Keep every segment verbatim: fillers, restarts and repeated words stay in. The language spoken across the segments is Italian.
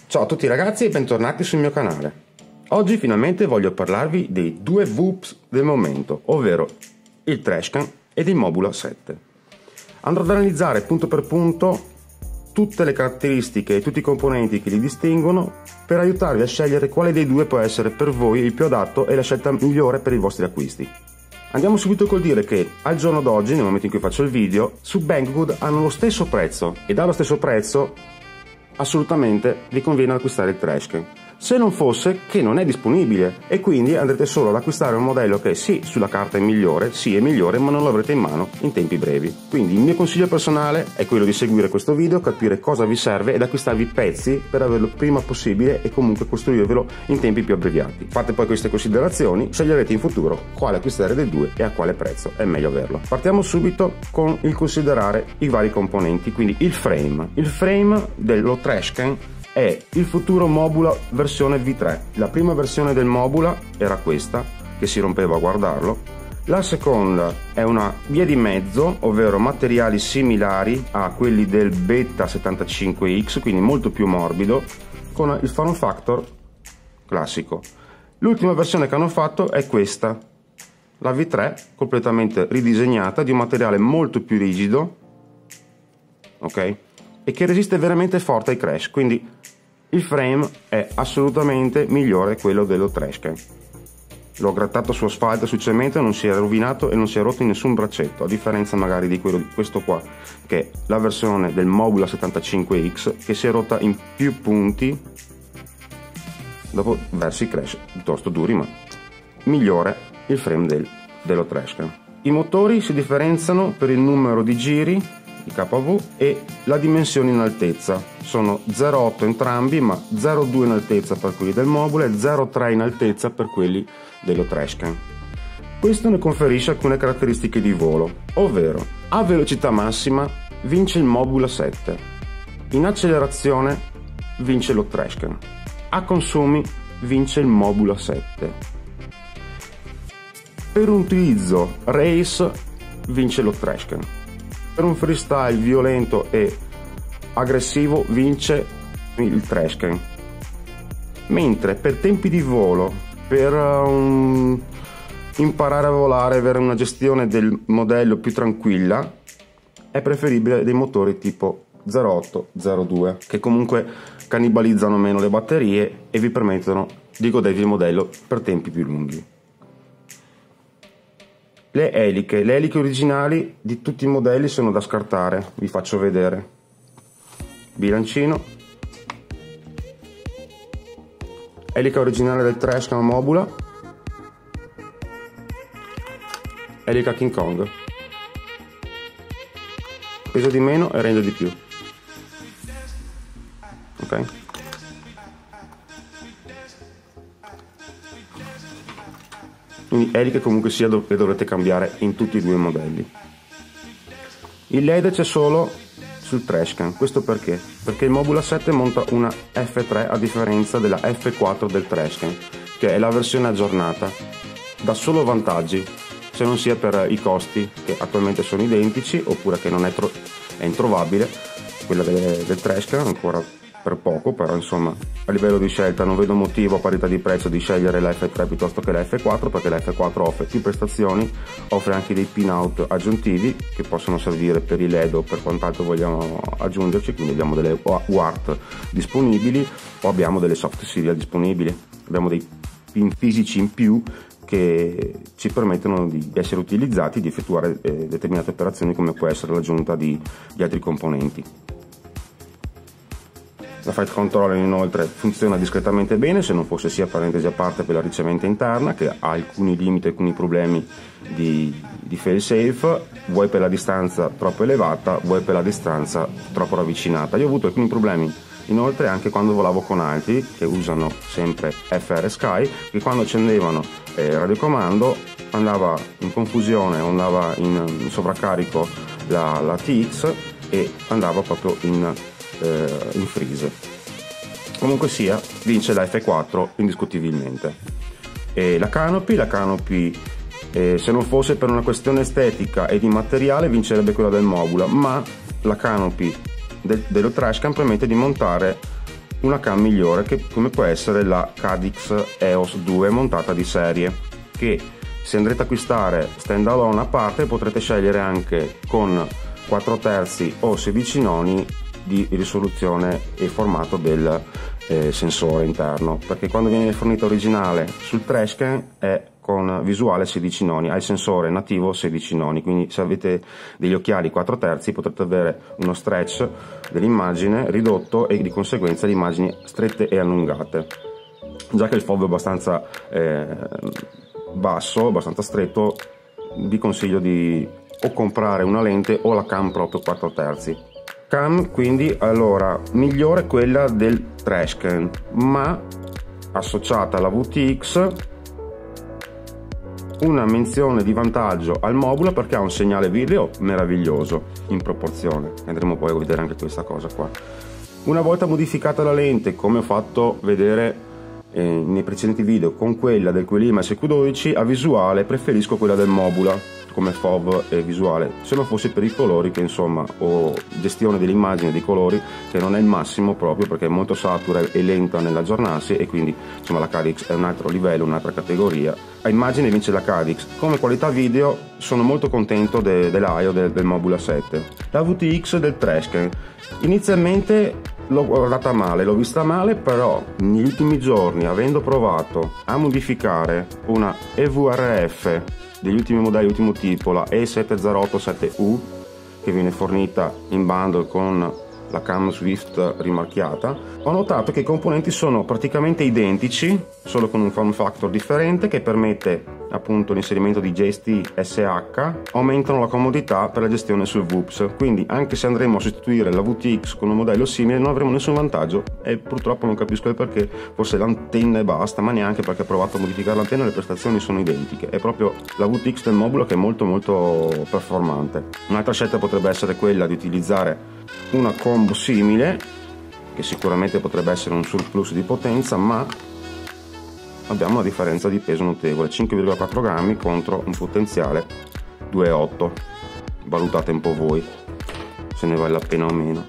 Ciao a tutti ragazzi e bentornati sul mio canale. Oggi finalmente voglio parlarvi dei due V U Ps del momento, ovvero il Trashcan ed il Mobula sette. Andrò ad analizzare punto per punto tutte le caratteristiche e tutti i componenti che li distinguono per aiutarvi a scegliere quale dei due può essere per voi il più adatto e la scelta migliore per i vostri acquisti. Andiamo subito col dire che al giorno d'oggi, nel momento in cui faccio il video, su Banggood hanno lo stesso prezzo e dallo stesso prezzo assolutamente vi conviene acquistare il Trashcan, se non fosse che non è disponibile e quindi andrete solo ad acquistare un modello che sì, sulla carta è migliore, sì è migliore, ma non lo avrete in mano in tempi brevi. Quindi il mio consiglio personale è quello di seguire questo video, capire cosa vi serve ed acquistarvi i pezzi per averlo prima possibile e comunque costruirvelo in tempi più abbreviati. Fate poi queste considerazioni, sceglierete in futuro quale acquistare dei due e a quale prezzo è meglio averlo. Partiamo subito con il considerare i vari componenti, quindi il frame. Il frame dello Trashcan è il futuro Mobula versione V tre. La prima versione del Mobula era questa, che si rompeva a guardarlo. La seconda è una via di mezzo, ovvero materiali similari a quelli del Beta settantacinque X, quindi molto più morbido, con il form factor classico. L'ultima versione che hanno fatto è questa, la V tre, completamente ridisegnata, di un materiale molto più rigido, ok? E che resiste veramente forte ai crash, quindi il frame è assolutamente migliore quello dello Trashcan. L'ho grattato su asfalto e su cemento e non si è rovinato e non si è rotto in nessun braccetto, a differenza magari di quello di questo qua, che è la versione del Mobula settantacinque X, che si è rotta in più punti dopo versi crash piuttosto duri, ma migliore il frame del, dello Trashcan. I motori si differenziano per il numero di giri, il K V, e la dimensione in altezza. Sono zero virgola otto entrambi, ma zero virgola due in altezza per quelli del Mobula e zero virgola tre in altezza per quelli dello Trashcan. Questo ne conferisce alcune caratteristiche di volo, ovvero a velocità massima vince il Mobula sette, in accelerazione vince lo Trashcan, a consumi vince il Mobula sette, per un utilizzo race vince lo Trashcan, per un freestyle violento e aggressivo vince il Trashcan, mentre per tempi di volo, per um, imparare a volare, avere una gestione del modello più tranquilla, è preferibile dei motori tipo zero virgola otto zero virgola due, che comunque cannibalizzano meno le batterie e vi permettono di godervi il modello per tempi più lunghi. Le eliche, le eliche originali di tutti i modelli sono da scartare, vi faccio vedere. Bilancino, elica originale del Trashcan Mobula, elica King Kong, pesa di meno e rende di più, ok? Quindi eliche comunque sia le dovrete cambiare in tutti e due i modelli. Il L E D c'è solo sul Trashcan, questo perché? Perché il Mobula sette monta una F tre a differenza della F quattro del Trashcan, che è la versione aggiornata. Dà solo vantaggi, se non sia per i costi che attualmente sono identici, oppure che non è, tro è introvabile quella del, del Trashcan ancora per poco, però insomma a livello di scelta non vedo motivo a parità di prezzo di scegliere la F tre piuttosto che la F quattro, perché la F quattro offre più prestazioni, offre anche dei pin-out aggiuntivi che possono servire per i L E D o per quant'altro vogliamo aggiungerci, quindi abbiamo delle U A R T disponibili o abbiamo delle soft serial disponibili, abbiamo dei pin fisici in più che ci permettono di essere utilizzati, di effettuare eh, determinate operazioni, come può essere l'aggiunta di, di altri componenti. La Flight Controller inoltre funziona discretamente bene, se non fosse sia parentesi a parte per la ricevente interna, che ha alcuni limiti, alcuni problemi di, di fail-safe, vuoi per la distanza troppo elevata, vuoi per la distanza troppo ravvicinata. Io ho avuto alcuni problemi inoltre anche quando volavo con altri che usano sempre F R Sky, che quando accendevano eh, radiocomando andava in confusione o andava in, in sovraccarico la, la T X e andava proprio in in freeze. Comunque sia, vince la F quattro indiscutibilmente. E la canopy, la canopy eh, se non fosse per una questione estetica e di materiale vincerebbe quella del Mobula, ma la canopy del, dello Trashcan permette di montare una cam migliore, che come può essere la Cadix E O S due montata di serie, che se andrete a acquistare stand alone a parte potrete scegliere anche con quattro terzi o sedici noni di risoluzione e formato del eh, sensore interno, perché quando viene fornita originale sul Trashcan è con visuale sedici noni, ha il sensore nativo sedici noni, quindi se avete degli occhiali quattro terzi potrete avere uno stretch dell'immagine ridotto e di conseguenza le immagini strette e allungate. Già che il F O V è abbastanza eh, basso, abbastanza stretto, vi consiglio di o comprare una lente o la cam proprio quattro terzi. Cam quindi allora migliore quella del Trashcan, ma associata alla V T X una menzione di vantaggio al Mobula, perché ha un segnale video meraviglioso in proporzione. Andremo poi a vedere anche questa cosa qua. Una volta modificata la lente, come ho fatto vedere eh, nei precedenti video con quella del Quelima S Q dodici, a visuale preferisco quella del Mobula come F O V e visuale, se non fosse per i colori, che insomma, o gestione dell'immagine dei colori, che non è il massimo proprio perché è molto satura e lenta nell'aggiornarsi, e quindi insomma la Cadix è un altro livello, un'altra categoria. A immagine vince la Cadix. Come qualità video sono molto contento de, dell'A I O del, del Mobula sette. La V T X del Trashcan inizialmente l'ho guardata male, l'ho vista male, però negli ultimi giorni, avendo provato a modificare una E V R F degli ultimi modelli ultimo tipo, la E sette zero otto sette U, che viene fornita in bundle con la cam Swift rimarchiata, ho notato che i componenti sono praticamente identici, solo con un form factor differente che permette appunto l'inserimento di gesti S H, aumentano la comodità per la gestione sul V U P S, quindi anche se andremo a sostituire la V T X con un modello simile non avremo nessun vantaggio, e purtroppo non capisco il perché. Forse l'antenna e basta, ma neanche, perché ho provato a modificare l'antenna e le prestazioni sono identiche. È proprio la V T X del Mobula che è molto molto performante. Un'altra scelta potrebbe essere quella di utilizzare una combo simile, che sicuramente potrebbe essere un surplus di potenza, ma abbiamo una differenza di peso notevole, cinque virgola quattro grammi contro un potenziale due virgola otto. Valutate un po' voi se ne vale la pena o meno.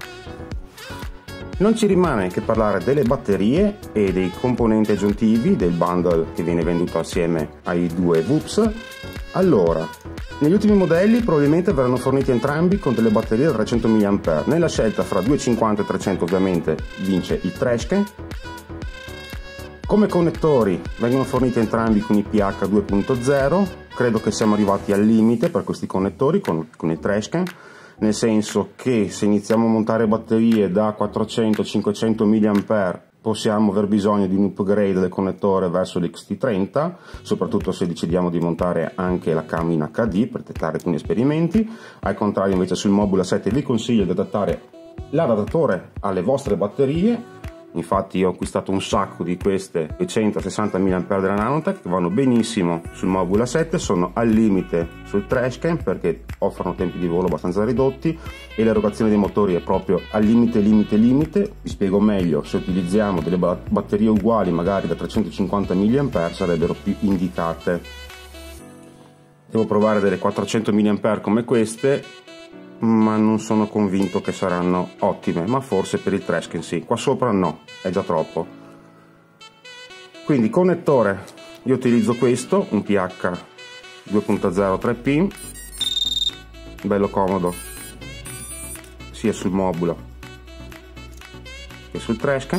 Non ci rimane che parlare delle batterie e dei componenti aggiuntivi del bundle che viene venduto assieme ai due V U P S. Allora, negli ultimi modelli probabilmente verranno forniti entrambi con delle batterie da trecento milliampere. Nella scelta fra duecentocinquanta e trecento ovviamente vince il Trashcan. Come connettori vengono forniti entrambi con i P H due punto zero, credo che siamo arrivati al limite per questi connettori con, con il Trashcan, nel senso che se iniziamo a montare batterie da quattrocento cinquecento milliampere possiamo aver bisogno di un upgrade del connettore verso l'X T trenta, soprattutto se decidiamo di montare anche la cam in H D per testare alcuni esperimenti. Al contrario invece sul Mobula sette vi consiglio di adattare l'adattatore alle vostre batterie. Infatti io ho acquistato un sacco di queste duecentosessanta milliampere della Nanotech che vanno benissimo sul Mobula sette, sono al limite sul Trashcan perché offrono tempi di volo abbastanza ridotti e l'erogazione dei motori è proprio al limite limite limite. Vi spiego meglio: se utilizziamo delle batterie uguali magari da trecentocinquanta milliampere sarebbero più indicate. Devo provare delle quattrocento milliampere come queste, ma non sono convinto che saranno ottime, ma forse per il Trashcan sì. Qua sopra no, è già troppo. Quindi connettore, io utilizzo questo, un P H due punto zero tre P, bello comodo sia sul Mobula che sul Trashcan.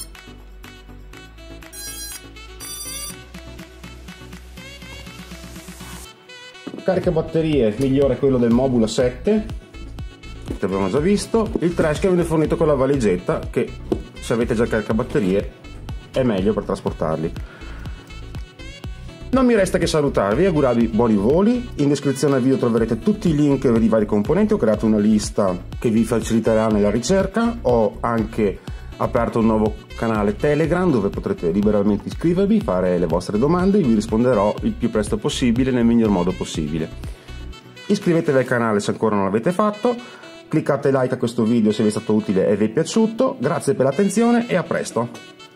Carica batterie migliore quello del Mobula sette, che abbiamo già visto. Il Trashcan viene fornito con la valigetta che, se avete già caricabatterie, è meglio per trasportarli. Non mi resta che salutarvi e augurarvi buoni voli. In descrizione al video troverete tutti i link per i vari componenti. Ho creato una lista che vi faciliterà nella ricerca. Ho anche aperto un nuovo canale Telegram dove potrete liberamente iscrivervi, fare le vostre domande e vi risponderò il più presto possibile nel miglior modo possibile. Iscrivetevi al canale se ancora non l'avete fatto, cliccate like a questo video se vi è stato utile e vi è piaciuto. Grazie per l'attenzione e a presto!